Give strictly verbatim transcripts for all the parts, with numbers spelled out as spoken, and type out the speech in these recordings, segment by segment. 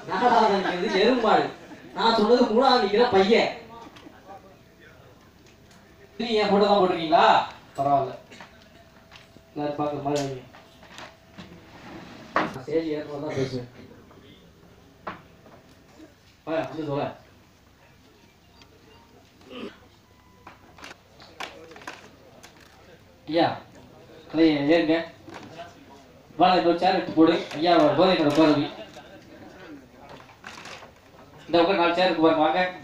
நாலாவது நிற்கிறது எருமாடு. நான் சொன்னது மூணாவது நிற்கிற பையன். என் போட்டோ தான் போட்டிருக்கீங்களா? பரவாயில்ல, எல்லாரும் பார்க்குற மாதிரி ஸ்டேஜ் ஏற்போது தான் பேசுவேன். வந்து சொல்ல ஐயா கலையை ஏறுங்க. வாழை இன்னொரு சேர் எடுத்து போடு. ஐயா போதையோட உட்காருவி இந்த உட்கார் நாலு சேர் இருக்கு பாருங்க. வாங்க.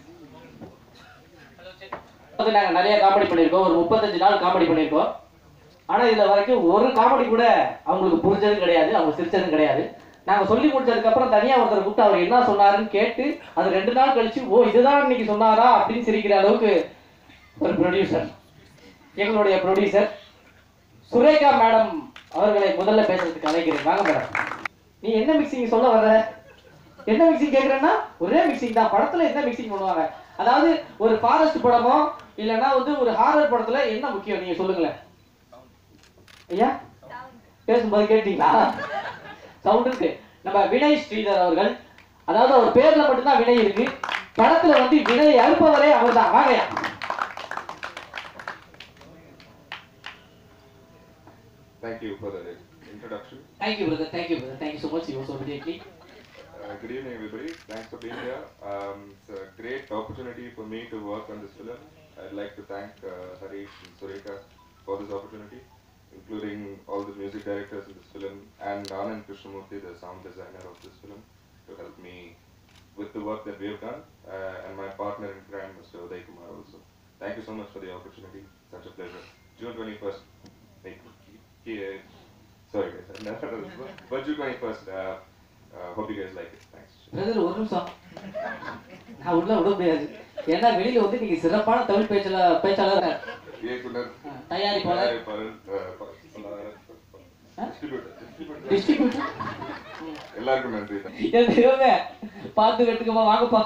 நாங்கள் நிறைய காமெடி பண்ணியிருக்கோம். ஒரு முப்பத்தஞ்சு நாள் காமெடி பண்ணியிருக்கோம். ஆனால் இதில் வரைக்கும் ஒரு காமெடி கூட அவங்களுக்கு புரிஞ்சதும் கிடையாது, அவங்க சிரிச்சதும் கிடையாது. நாங்கள் சொல்லி முடிச்சதுக்கப்புறம் தனியாக ஒருத்தர் கூப்பிட்டு அவர் என்ன சொன்னாருன்னு கேட்டு அது ரெண்டு நாள் கழிச்சு ஓ இதுதான் இன்னைக்கு சொன்னாரா அப்படின்னு சிரிக்கிற அளவுக்கு ஒரு ப்ரொடியூசர், எங்களுடைய ப்ரொடியூசர் சுரேகா மேடம் அவர்களை முதல்ல பேசுறதுக்கு அழைக்கிறேன். வாங்க மேடம். நீ என்ன மிக்சிங் சொல்ல வர்ற? என்ன மிக்சிங் கேட்குறேன்னா ஒரே மிக்சிங் தான். படத்தில் என்ன மிக்சிங் பண்ணுவாங்க? அதாவது ஒரு ஃபாரஸ்ட் படமோ இல்லைன்னா வந்து ஒரு ஹாரர் படத்தில் என்ன முக்கியம் நீங்கள் சொல்லுங்களேன் ஐயா. பேசும்போது கேட்டீங்களா? சவுண்ட் இருக்கு. நம்ம வினய் ஸ்ரீதர் அவர்கள், அதாவது அவர் பேர்ல மட்டும்தான் வினய் இருக்கு, படத்துல வந்து வினய் அறுப்பவரே அவர் தான். வாங்கயா. Thank you for the introduction. Thank you brother. Thank you brother. Thank you so much. You also immediately. Uh, good evening everybody. Thanks for being here. Um, it's a great opportunity for me to work on this film. I'd like to thank uh, Harish and Sureka for this opportunity, including all the music directors in this film and Anand Krishnamurthy, the sound designer of this film, to help me with the work that we have done, uh, and my partner in crime, Mister Uday Kumar also. Thank you so much for the opportunity. Such a pleasure. June twenty-first. Yeah, sorry guys, but June twenty-first. Uh, uh, hope you guys like it. Thanks. Brother, ஒரு நிமிஷம் நான் உள்ள விட முடியாது. ஏன்னா வெளியில வந்து நீங்க சிறப்பான தமிழ் பேச்சாளர் பேச்சாளர் இயக்குனர், தயாரிப்பாளர், டிஸ்ட்ரிபியூட்டர், எல்லாருக்கும் நன்றி. எதுவுமே பார்த்து வெட்டுக்கமா வாங்கப்பா.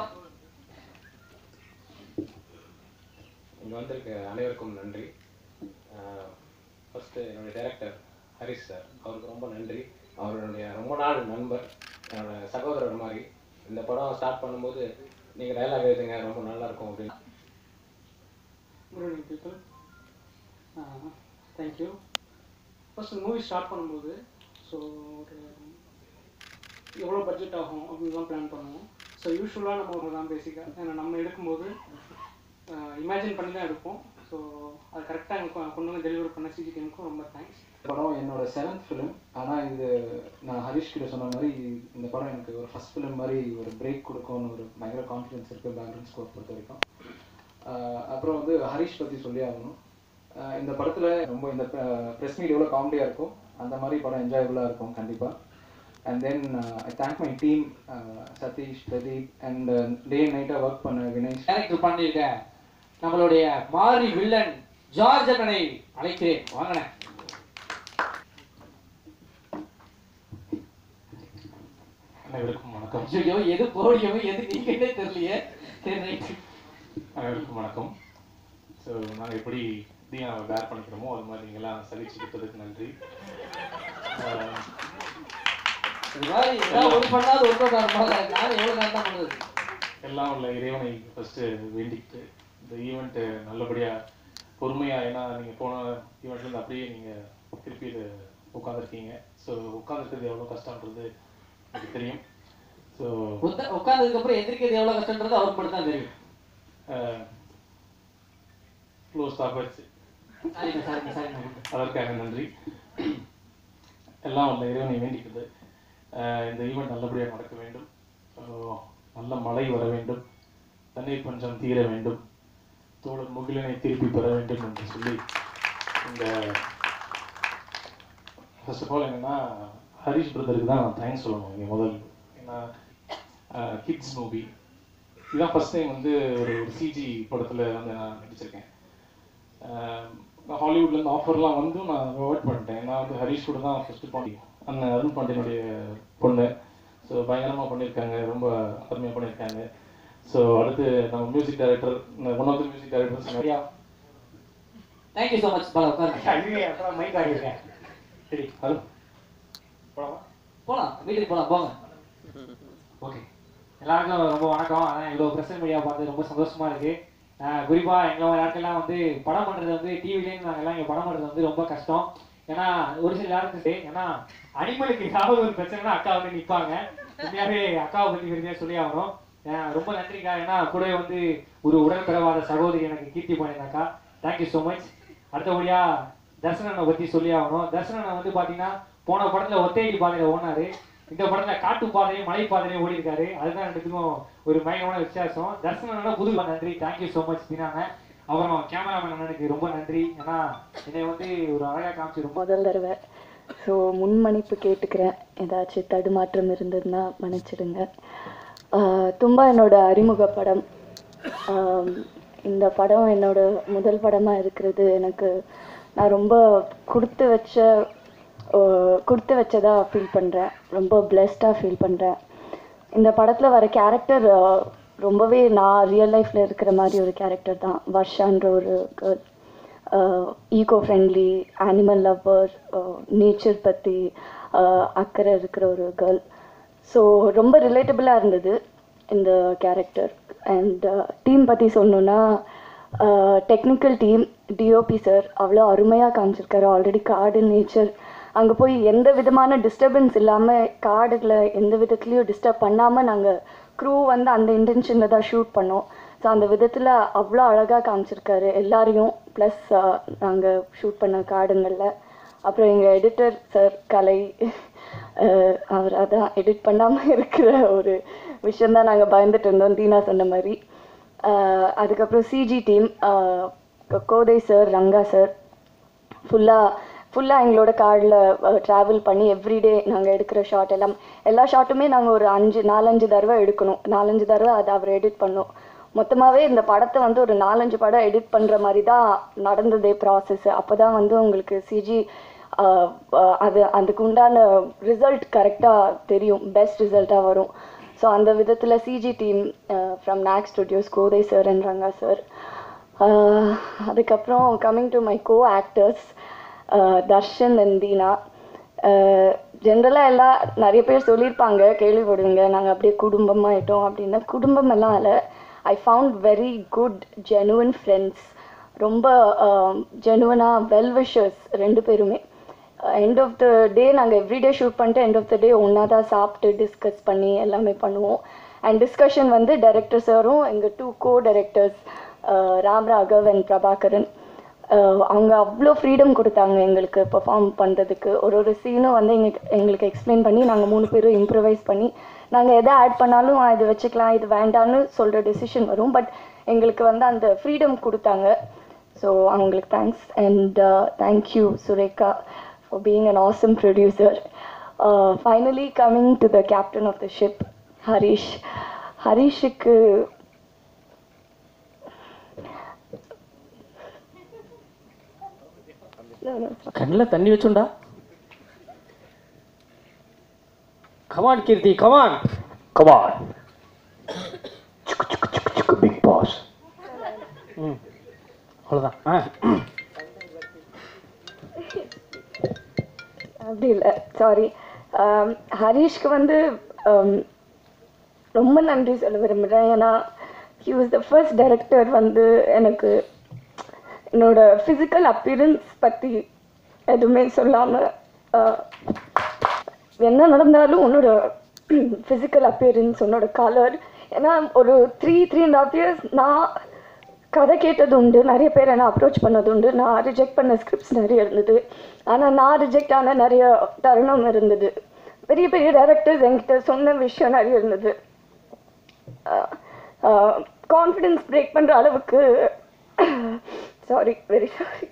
இங்கே வந்திருக்க அனைவருக்கும் நன்றி. ஃபஸ்ட்டு என்னுடைய டைரக்டர் ஹரிஷ் சார், அவருக்கு ரொம்ப நன்றி. அவருடைய ரொம்ப நாள் நண்பர், என்னோடய சகோதரர் மாதிரி. இந்த படம் ஸ்டார்ட் பண்ணும்போது நீங்கள் டைலாக் எழுதுங்க ரொம்ப நல்லாயிருக்கும் அப்படின்னு. Good evening people. Thank you. First movie start பண்ணும்போது ஸோ ஒரு எவ்வளோ பட்ஜெட் ஆகும் அப்படின்னு தான் பிளான் பண்ணுவோம். ஸோ யூஸ்வலாக நம்ம ஒரு தான் பேசிக்காக, ஏன்னா நம்ம எடுக்கும்போது இமேஜின் பண்ணி தான் எடுப்போம். ஸோ அது கரெக்டாக எனக்கு கொண்டு வந்து டெலிவரி பண்ண சிஜி டீமுக்கும் ரொம்ப தேங்க்ஸ். படம் என்னோட செவன்த் ஃபிலிம். ஆனால் இது நான் ஹரிஷ் கிட்ட சொன்ன மாதிரி இந்த படம் எனக்கு ஒரு ஃபஸ்ட் ஃபிலிம் மாதிரி ஒரு பிரேக் கொடுக்கும்னு ஒரு பயங்கர கான்ஃபிடன்ஸ் இருக்குது பேக்ரவுண்ட் ஸ்கோர் பொறுத்த வரைக்கும். அப்புறம் வந்து ஹரிஷ் பற்றி சொல்லி ஆகணும். இந்த படத்தில் ரொம்ப இந்த ப்ரெஸ் மீட் எவ்வளோ காமெடியாக இருக்கும் அந்த மாதிரி படம் என்ஜாயபுளாக இருக்கும் கண்டிப்பாக. And then I thank my team, Sathish, Pradeep and day நைட்டாக ஒர்க் பண்ண வினய். கேரக்டர் பண்ணியிருக்கேன் நம்மளுடைய மாரி வில்லன் ஜார்ஜ் அண்ணனை அழைக்கிறேன். வாங்கினேன். அனைவருக்கும் வணக்கம். ஐயோ எது போடியமோ எது நீங்களே தெரியலையே. அனைவருக்கும் வணக்கம். ஸோ நாங்கள் எப்படி நாங்கள் வேர் பண்ணிக்கிறோமோ அது மாதிரி நீங்களாம் சகிச்சுக்கிட்டதுக்கு நன்றி. இது மாதிரி ஏதாவது ஒரு பண்ணாது ஒரு நான் எவ்வளோ நேரம் தான் பண்ணுறது. எல்லாம் உள்ள இறைவனை ஃபஸ்ட்டு வேண்டிக்கிட்டு இந்த ஈவெண்ட்டு நல்லபடியாக பொறுமையாக, ஏன்னா நீங்கள் போன ஈவெண்ட்லேருந்து அப்படியே நீங்கள் திருப்பி இது உட்காந்துருக்கீங்க. ஸோ உட்காந்துருக்கிறது எவ்வளோ கஷ்டன்றது எனக்கு தெரியும். ஸோ உட்காந்ததுக்கப்புறம் எதிர்க்கிறது எவ்வளோ கஷ்டன்றது அவருக்கு மட்டும் தான் தெரியும். க்ளோஸ் ஆகிடுச்சு. அதற்காக நன்றி. எல்லாம் உள்ள இறைவனை வேண்டிக்கிறது இந்த ஈவெண்ட் நல்லபடியாக நடக்க வேண்டும். நல்ல மழை வர வேண்டும், தண்ணீர் பஞ்சம் தீர வேண்டும், தோழர் முகிலனை திருப்பி பெற வேண்டும் என்று சொல்லி இந்த ஃபர்ஸ்ட் ஆஃப் ஆல் என்னென்னா ஹரிஷ் பிரதருக்கு தான் நான் தேங்க்ஸ் சொல்லணும் இங்கே முதல். ஏன்னா கிட்ஸ் மூவி இதுதான் ஃபஸ்ட் டைம் வந்து ஒரு ஒரு சிஜி படத்தில் வந்து நான் நடிச்சிருக்கேன். ஹாலிவுட்லேருந்து ஆஃபர்லாம் வந்து நான் அவாய்ட் பண்ணிட்டேன். நான் வந்து ஹரிஷ் கூட தான் ஃபஸ்ட்டு பாண்டி அண்ணன் அருண் பாண்டியனுடைய பொண்ணு. ஸோ பயங்கரமாக பண்ணியிருக்காங்க, ரொம்ப அருமையாக பண்ணியிருக்காங்க. ஸோ அடுத்து நம்ம music director, one of the music directors நிறையா. Thank you so much. பாலா உட்காருங்க. மைக் ஆகியிருக்கேன். சரி, ஹலோ போகலாமா? போகலாம், வீட்டுக்கு போகலாம், போங்க. ஓகே. எல்லாருக்கும் ரொம்ப வணக்கம். அதான் இவ்வளோ ப்ரெஸ் மீடியா பார்த்து ரொம்ப சந்தோஷமாக இருக்குது. குறிப்பாக எங்களை யாருக்கெல்லாம் வந்து படம் பண்ணுறது வந்து டிவிலேருந்து நாங்கள்லாம் இங்கே படம் பண்ணுறது வந்து ரொம்ப கஷ்டம். ஏன்னா ஒரு சில யாருக்கு ஏன்னா அனிமலுக்கு ஏதாவது ஒரு பிரச்சனைனா அக்கா வந்து நிற்பாங்க. உண்மையாகவே அக்காவை பற்றி பெருமையாக சொல்லி ஆகணும். ரொம்ப நன்றிக்கா. ஏன்னா கூடவே வந்து ஒரு உடன்பிறவாத சகோதரி எனக்கு கீர்த்தி பண்ணியிருந்தாக்கா. Thank you so much. அடுத்தபடியாக தர்சனனை பற்றி சொல்லி ஆகணும். தர்சனனை வந்து பார்த்தீங்கன்னா போன படத்தில் ஒத்தையடி பாதையில் ஓடினாரு. இந்த படத்தில் காட்டு பாதையும் மலை பாதையும் ஓடி இருக்காரு. அதுதான் ரெண்டுத்துக்கும் ஒரு பயங்கரமான வித்தியாசம். தர்சனோட புது நன்றி. தேங்க்யூ ஸோ மச் தினாங்க. அப்புறம் கேமராமேன் அண்ணனுக்கு ரொம்ப நன்றி. ஏன்னா என்னை வந்து ஒரு அழகாக காமிச்சு ரொம்ப முதல் தடவை. ஸோ முன்மணிப்பு கேட்டுக்கிறேன். ஏதாச்சும் தடுமாற்றம் இருந்ததுன்னா மன்னிச்சிடுங்க. தும்பா என்னோட அறிமுக படம். இந்த படம் என்னோட முதல் படமாக இருக்கிறது எனக்கு நான் ரொம்ப கொடுத்து வச்ச கொடுத்து வச்சதாக ஃபீல் பண்ணுறேன். ரொம்ப பிளெஸ்டாக ஃபீல் பண்ணுறேன். இந்த படத்தில் வர கேரக்டர் ரொம்பவே நான் ரியல் லைஃப்பில் இருக்கிற மாதிரி ஒரு கேரக்டர் தான். வர்ஷான்ற ஒரு girl, eco friendly, animal lover, nature பற்றி அக்கறை இருக்கிற ஒரு கேர்ள். ஸோ ரொம்ப ரிலேட்டபிளாக இருந்தது இந்த கேரக்டர். அண்ட் டீம் பற்றி சொல்லணுன்னா டெக்னிக்கல் டீம், டிஓபி சார் அவ்வளோ அருமையாக காமிச்சிருக்காரு. ஆல்ரெடி காடு, நேச்சர், அங்கே போய் எந்த விதமான டிஸ்டர்பன்ஸ் இல்லாமல் காடில் எந்த விதத்துலேயும் டிஸ்டர்ப் பண்ணாமல் நாங்கள் க்ரூ வந்து அந்த இன்டென்ஷனில் தான் ஷூட் பண்ணோம். ஸோ அந்த விதத்தில் அவ்வளோ அழகாக காமிச்சிருக்காரு எல்லாரையும். ப்ளஸ் நாங்கள் ஷூட் பண்ண காடுங்களில். அப்புறம் எங்கள் எடிட்டர் சார் கலை, அவர் அதான் எடிட் பண்ணாமல் இருக்கிற ஒரு விஷயந்தான் நாங்கள் பயந்துட்டு இருந்தோம் தீனா சொன்ன மாதிரி. அதுக்கப்புறம் CG team, Kothai sir, Ranga sir, ஃபுல்லாக ஃபுல்லாக எங்களோட கார்டில் ட்ராவல் பண்ணி எவ்ரிடே நாங்கள் எடுக்கிற ஷாட் எல்லாம் எல்லா ஷாட்டுமே நாங்கள் ஒரு அஞ்சு நாலஞ்சு தடவை எடுக்கணும். நாலஞ்சு தடவை அதை அவர் எடிட் பண்ணோம். மொத்தமாகவே இந்த படத்தை வந்து ஒரு நாலஞ்சு படம் எடிட் பண்ணுற மாதிரி தான் நடந்ததே ப்ராசஸ்ஸு. அப்போ தான் வந்து உங்களுக்கு சிஜி அது அதுக்கு உண்டான ரிசல்ட் கரெக்டாக தெரியும், பெஸ்ட் ரிசல்ட்டாக வரும். ஸோ அந்த விதத்தில் CG team from Nag studios, Kothai sir and Ranga sir. அதுக்கப்புறம் coming to my co actors, Darshan and Dheena. ஜென்ரலாக எல்லாம் நிறைய பேர் சொல்லியிருப்பாங்க, கேள்விப்படுவீங்க, நாங்கள் அப்படியே குடும்பமாகிட்டோம் அப்படின்னா. குடும்பம் எல்லாம் இல்லை. I found very good genuine friends. ரொம்ப ஜெனுவனாக வெல் விஷர்ஸ் ரெண்டு பேருமே. எண்ட் ஆஃப் த டே நாங்கள் எவ்ரிடே ஷூட் பண்ணிட்டு எண்ட் ஆஃப் த டே ஒன்றா தான் சாப்பிட்டு டிஸ்கஸ் பண்ணி எல்லாமே பண்ணுவோம். அண்ட் டிஸ்கஷன் வந்து டைரக்டர் சாரும் எங்கள் two co directors Ram Raghav and Prabhakaran, அவங்க அவ்வளோ ஃப்ரீடம் கொடுத்தாங்க எங்களுக்கு பெர்ஃபார்ம் பண்ணுறதுக்கு. ஒரு ஒரு சீனும் வந்து எங்களுக்கு எங்களுக்கு எக்ஸ்பிளைன் பண்ணி நாங்கள் மூணு பேரும் இம்ப்ரவைஸ் பண்ணி நாங்கள் எதை ஆட் பண்ணாலும் இது வச்சுக்கலாம் இது வேண்டான்னு சொல்கிற டெசிஷன் வரும். பட் எங்களுக்கு வந்து அந்த ஃப்ரீடம் கொடுத்தாங்க. ஸோ அவங்களுக்கு thanks. And thank you Sureka for being an awesome producer. Uh, finally coming to the captain of the ship, Harish. Harishukku கண்ணில் தண்ணி வச்சுண்டா. Come on Keerthi, come on come on. சுக்கு சுக்கு சுக்கு சுக்கு பிக் பாஸ். ம் அவ்வளோதான். ஆ அப்படி இல்லை, சாரி. ஹரீஷ்க்கு வந்து ரொம்ப நன்றி சொல்ல விரும்புகிறேன். ஏன்னா he was the first director வந்து எனக்கு என்னோட ஃபிசிக்கல் அப்பியரன்ஸ் பற்றி எதுவுமே சொல்லாமல், என்ன நடந்தாலும் உன்னோட ஃபிசிக்கல் அப்பியரன்ஸ், உன்னோட கலர். ஏன்னா ஒரு three three and half years நான் கதை கேட்டது உண்டு, நிறைய பேர் என்னை அப்ரோச் பண்ணது உண்டு, நான் ரிஜெக்ட் பண்ண ஸ்கிரிப்ட்ஸ் நிறைய இருந்தது. ஆனால் நான் ரிஜெக்ட் ஆன நிறைய தருணம் இருந்தது. பெரிய பெரிய டைரக்டர்ஸ் என்கிட்ட சொன்ன விஷயம் நிறைய இருந்தது. கான்ஃபிடென்ஸ் பிரேக் பண்ணுற அளவுக்கு, sorry, very sorry,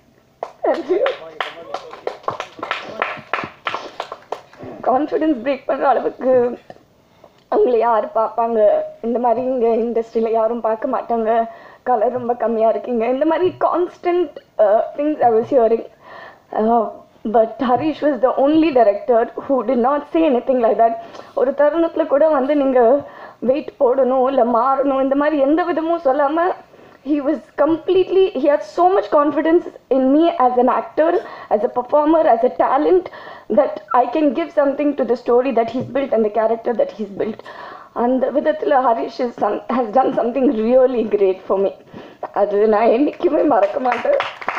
confidence break பண்ணுற அளவுக்கு அவங்கள யார் பார்ப்பாங்க, இந்த மாதிரி இங்கே இண்டஸ்ட்ரியில் யாரும் பார்க்க மாட்டாங்க, கலர் ரொம்ப கம்மியாக இருக்கீங்க, இந்த மாதிரி constant things I was hearing. But Harish was the only director who did not say anything like that. ஒரு தருணத்தில் கூட வந்து நீங்கள் வெயிட் போடணும் இல்லை மாறணும் இந்த மாதிரி எந்த விதமும் சொல்லாமல், he was completely, he had so much confidence in me as an actor, as a performer, as a talent, that I can give something to the story that he's built and the character that he's built. அந்த விதத்தில் Harish is some has done something really great for me. அது நான் என்றைக்குமே மறக்க மாட்டேன்.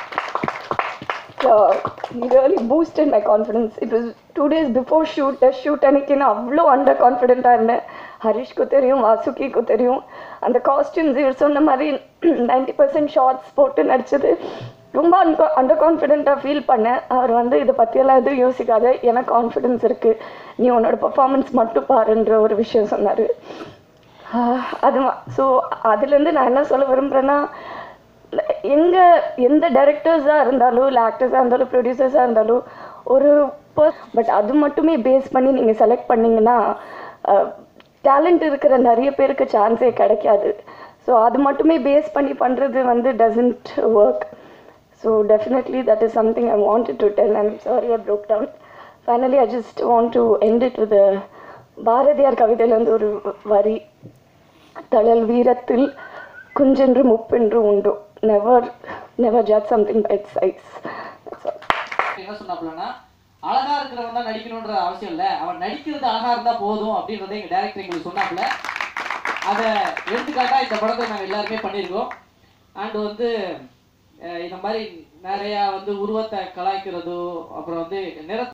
he really boosted my confidence. It was two days before shoot, test shoot அன்னைக்கு நான் அவ்வளோ அண்டர் கான்ஃபிடென்ட்டாக இருந்தேன். ஹரிஷ்க்கு தெரியும், வாசுகிக்கு தெரியும். அந்த காஸ்டியூம்ஸ் இவர் சொன்ன மாதிரி நைன்டி பர்சன்ட் ஷார்ட்ஸ் போட்டு நடிச்சது ரொம்ப அன்கா அண்டர் கான்ஃபிடென்ட்டாக ஃபீல் பண்ணேன். அவர் வந்து இதை பற்றியெல்லாம் எதுவும் யோசிக்காத, எனக்கு கான்ஃபிடென்ஸ் இருக்குது, நீ உன்னோட பர்ஃபார்மன்ஸ் மட்டும் பாருன்ற ஒரு விஷயம் சொன்னார். அது ஸோ அதுலேருந்து நான் என்ன சொல்ல விரும்புகிறேன்னா, எங்கே எந்த டைரக்டர்ஸாக இருந்தாலும் இல்லை ஆக்டர்ஸாக இருந்தாலும் ப்ரொடியூசர்ஸாக இருந்தாலும் ஒரு பர்ஸ் பட் அது மட்டுமே பேஸ் பண்ணி நீங்கள் செலக்ட் பண்ணிங்கன்னா டேலண்ட் இருக்கிற நிறைய பேருக்கு சான்ஸே கிடைக்காது. ஸோ அது மட்டுமே பேஸ் பண்ணி பண்ணுறது வந்து doesn't work. So definitely that is something I wanted to tell. I'm sorry I broke down. Finally I just want to end it with Bharathiyar கவிதையிலேருந்து ஒரு வரி, தழல் வீரத்தில் குஞ்சென்று முப்பென்று உண்டு, never never judge something by its size. என்ன சொன்னாப்லன்னா, அழகா இருக்கிறவன் தான் நடிக்கணுன்ற அவசியம் இல்லை, அவன் நடிக்கிறது அழகா இருந்தா போதும் அப்படின்றத எங்க டைரக்டர் எங்களுக்கு சொன்னாப்ல. அதை எடுத்துக்காட்டா இந்த படத்தை நாங்கள் எல்லாருமே பண்ணியிருக்கோம். அண்ட் வந்து இந்த மாதிரி நிறையா வந்து உருவத்தை கலாய்க்கிறதோ, அப்புறம் வந்து நிற